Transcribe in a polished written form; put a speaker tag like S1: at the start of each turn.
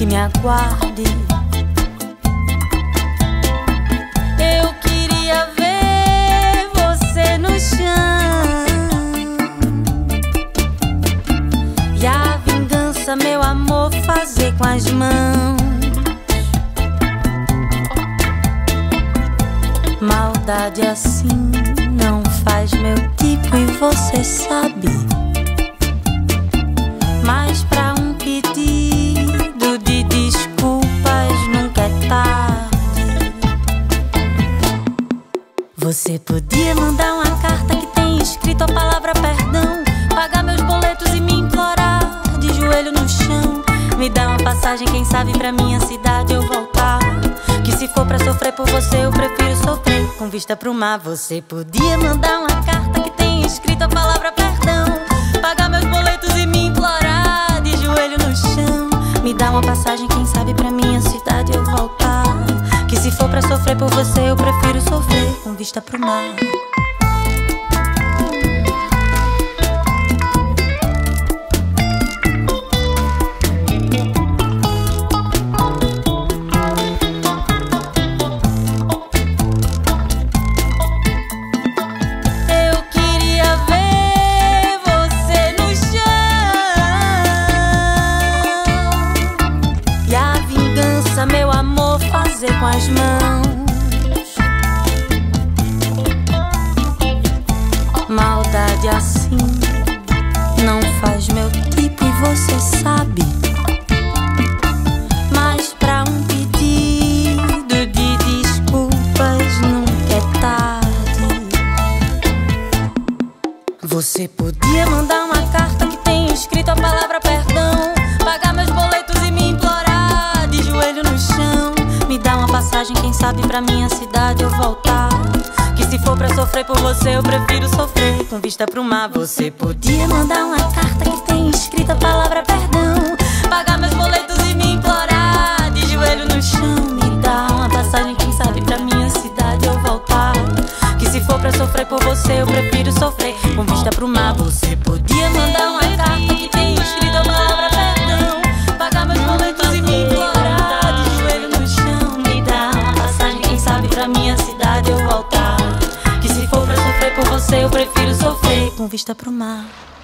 S1: que me aguarde. Eu queria ver você no chão, e a vingança, meu amor, fazer com as mãos. Maldade assim não faz meu tipo e você sabe. Mas pra um pedido de desculpas nunca é tarde. Você podia mandar uma carta que tem escrito a palavra perdão, pagar meus boletos e me implorar de joelho no chão. Me dá uma passagem, quem sabe pra minha cidade eu voltar. Que se for pra sofrer por você, eu prefiro sofrer com vista pro mar. Você podia mandar uma carta que tem escrito a palavra perdão, pagar meus boletos e me implorar de joelho no chão. Me dá uma passagem, quem sabe pra minha cidade eu voltar. Que se for pra sofrer por você, eu prefiro sofrer com vista pro mar. Meu amor, fazer com as mãos. Maldade assim não faz meu tipo e você sabe. Mas pra um pedido de desculpas nunca é tarde. Você podia mandar uma carta que tem escrito a palavra perdão, pagar meus boletos e me implorar de joelho no chão. Me dá uma passagem, quem sabe pra minha cidade eu voltar. Que se for pra sofrer por você, eu prefiro sofrer com vista pro mar. Você podia mandar uma carta que tem escrita a palavra perdão, pagar meus boletos e me implorar de joelho no chão. Me dá uma passagem, quem sabe pra minha cidade eu voltar. Que se for pra sofrer por você, eu prefiro sofrer com vista pro mar. Você podia mandar uma carta que tem escrita a palavra perdão, pagar meus boletos e me implorar de joelho no chão. Me dá uma passagem, quem sabe pra minha cidade eu voltar. Que se for pra sofrer por você, eu prefiro sofrer com vista pro mar.